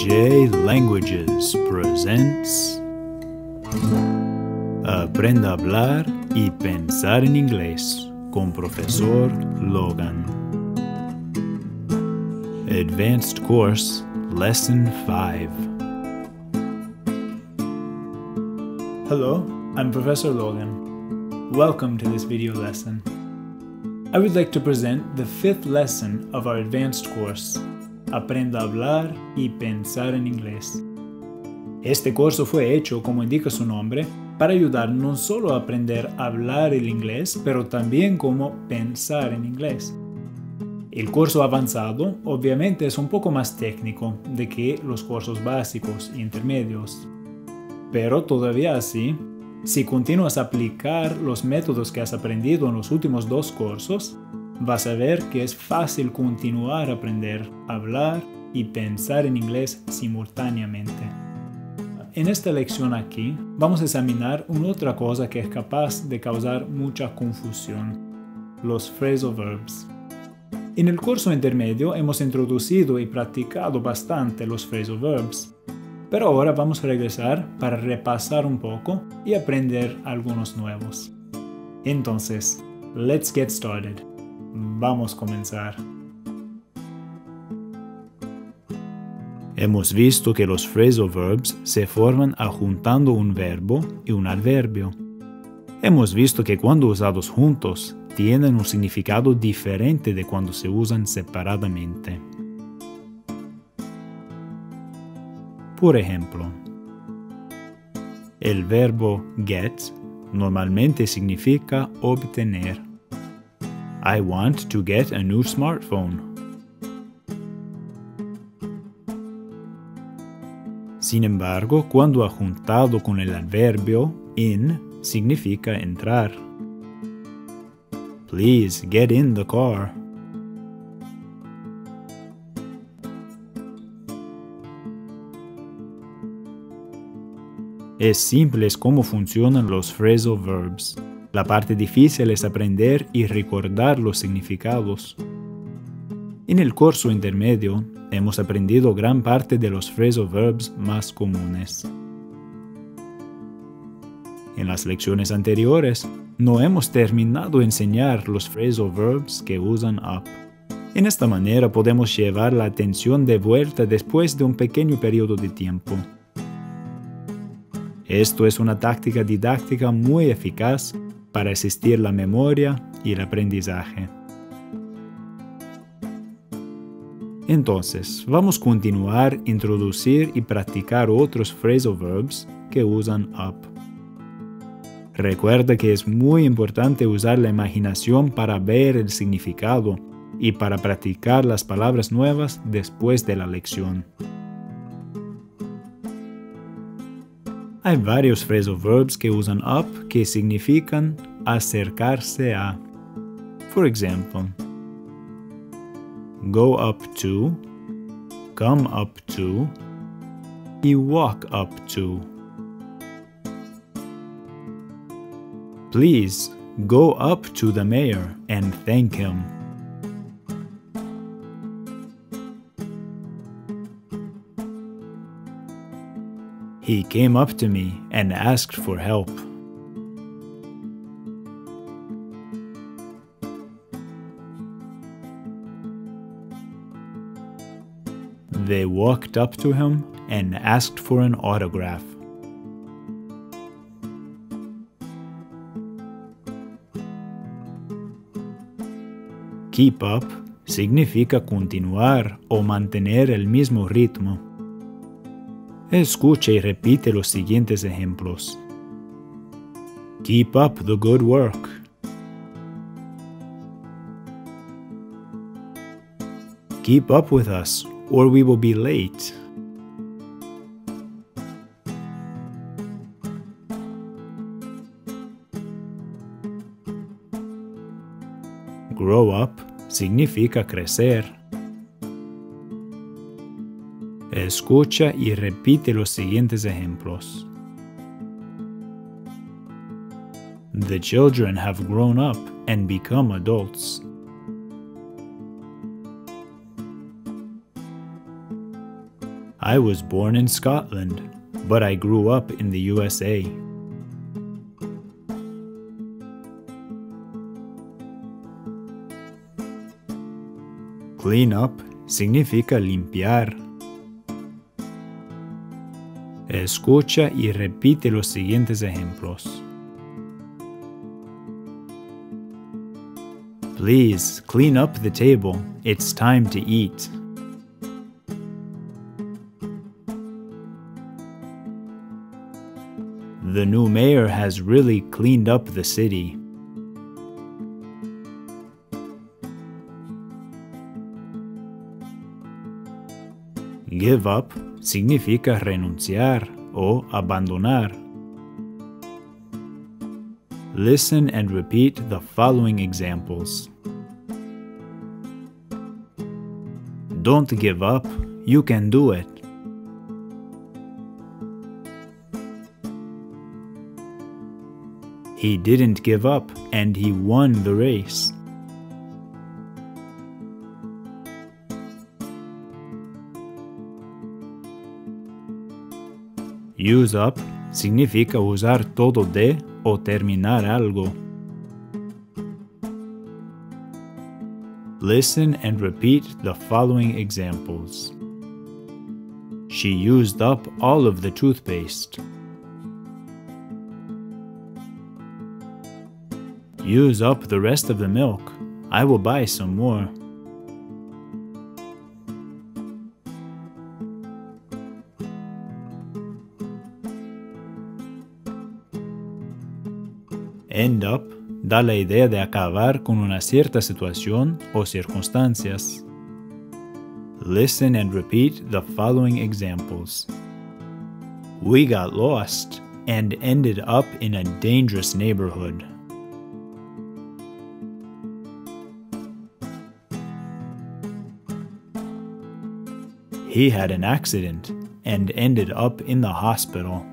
J Languages presents Aprenda a hablar y pensar en inglés con Profesor Logan. Advanced Course Lesson 5. Hello, I'm Professor Logan. Welcome to this video lesson. I would like to present the fifth lesson of our advanced course, Aprenda a hablar y pensar en inglés. Este curso fue hecho, como indica su nombre, para ayudar no solo a aprender a hablar el inglés, pero también cómo pensar en inglés. El curso avanzado obviamente es un poco más técnico de que los cursos básicos e intermedios. Pero todavía así, si continúas a aplicar los métodos que has aprendido en los últimos dos cursos, vas a ver que es fácil continuar a aprender a hablar y pensar en inglés simultáneamente. En esta lección aquí, vamos a examinar una otra cosa que es capaz de causar mucha confusión: los phrasal verbs. En el curso intermedio hemos introducido y practicado bastante los phrasal verbs, pero ahora vamos a regresar para repasar un poco y aprender algunos nuevos. Entonces, let's get started. Vamos a comenzar. Hemos visto que los phrasal verbs se forman adjuntando un verbo y un adverbio. Hemos visto que cuando usados juntos, tienen un significado diferente de cuando se usan separadamente. Por ejemplo, el verbo get normalmente significa obtener. I want to get a new smartphone. Sin embargo, cuando adjuntado con el adverbio in, significa entrar. Please get in the car. Es simple cómo funcionan los phrasal verbs. La parte difícil es aprender y recordar los significados. En el curso intermedio, hemos aprendido gran parte de los phrasal verbs más comunes. En las lecciones anteriores, no hemos terminado de enseñar los phrasal verbs que usan up. En esta manera podemos llevar la atención de vuelta después de un pequeño periodo de tiempo. Esto es una táctica didáctica muy eficaz para asistir la memoria y el aprendizaje. Entonces, vamos a continuar a introducir y practicar otros phrasal verbs que usan up. Recuerda que es muy importante usar la imaginación para ver el significado y para practicar las palabras nuevas después de la lección. Hay varios phrasal verbs que usan up que significan acercarse a. For example, go up to, come up to, y walk up to. Please go up to the mayor and thank him. He came up to me and asked for help. They walked up to him and asked for an autograph. Keep up significa continuar o mantener el mismo ritmo. Escucha y repite los siguientes ejemplos. Keep up the good work. Keep up with us, or we will be late. Grow up significa crecer. Escucha y repite los siguientes ejemplos. The children have grown up and become adults. I was born in Scotland, but I grew up in the USA. Clean up significa limpiar. Escucha y repite los siguientes ejemplos. Please clean up the table. It's time to eat. The new mayor has really cleaned up the city. Give up significa renunciar o abandonar. Listen and repeat the following examples. Don't give up, you can do it. He didn't give up and he won the race. Use up significa usar todo de o terminar algo. Listen and repeat the following examples. She used up all of the toothpaste. Use up the rest of the milk. I will buy some more. End up da la idea de acabar con una cierta situación o circunstancias. Listen and repeat the following examples. We got lost and ended up in a dangerous neighborhood. He had an accident and ended up in the hospital.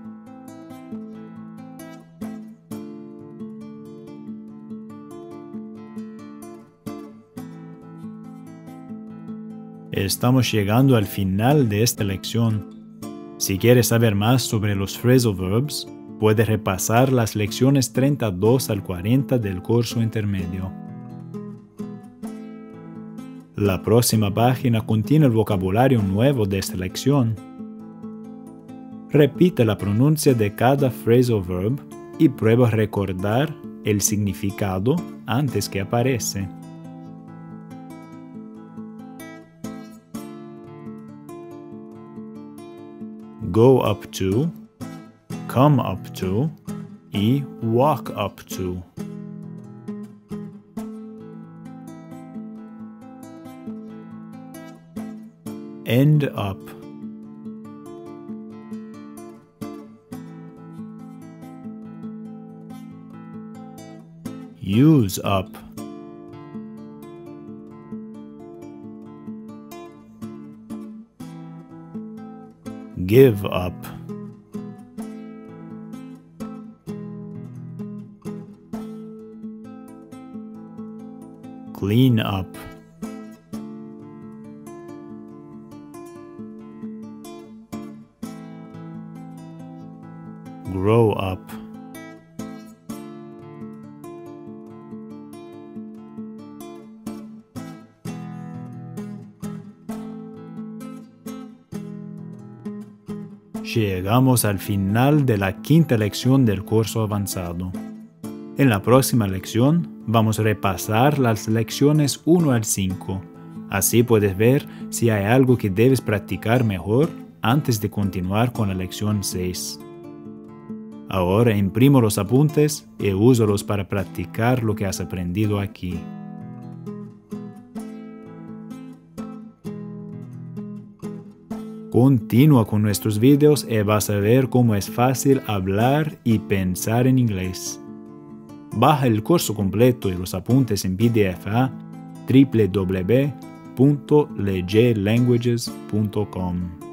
Estamos llegando al final de esta lección. Si quieres saber más sobre los phrasal verbs, puedes repasar las lecciones 32 al 40 del curso intermedio. La próxima página contiene el vocabulario nuevo de esta lección. Repite la pronuncia de cada phrasal verb y prueba a recordar el significado antes que aparece. Go up to, come up to y walk up to. End up. Use up. Give up. Clean up. Grow up. Llegamos al final de la quinta lección del curso avanzado. En la próxima lección vamos a repasar las lecciones 1 al 5. Así puedes ver si hay algo que debes practicar mejor antes de continuar con la lección 6. Ahora imprimo los apuntes y úsalos para practicar lo que has aprendido aquí. Continúa con nuestros videos y vas a ver cómo es fácil hablar y pensar en inglés. Baja el curso completo y los apuntes en PDF a www.legelanguages.com.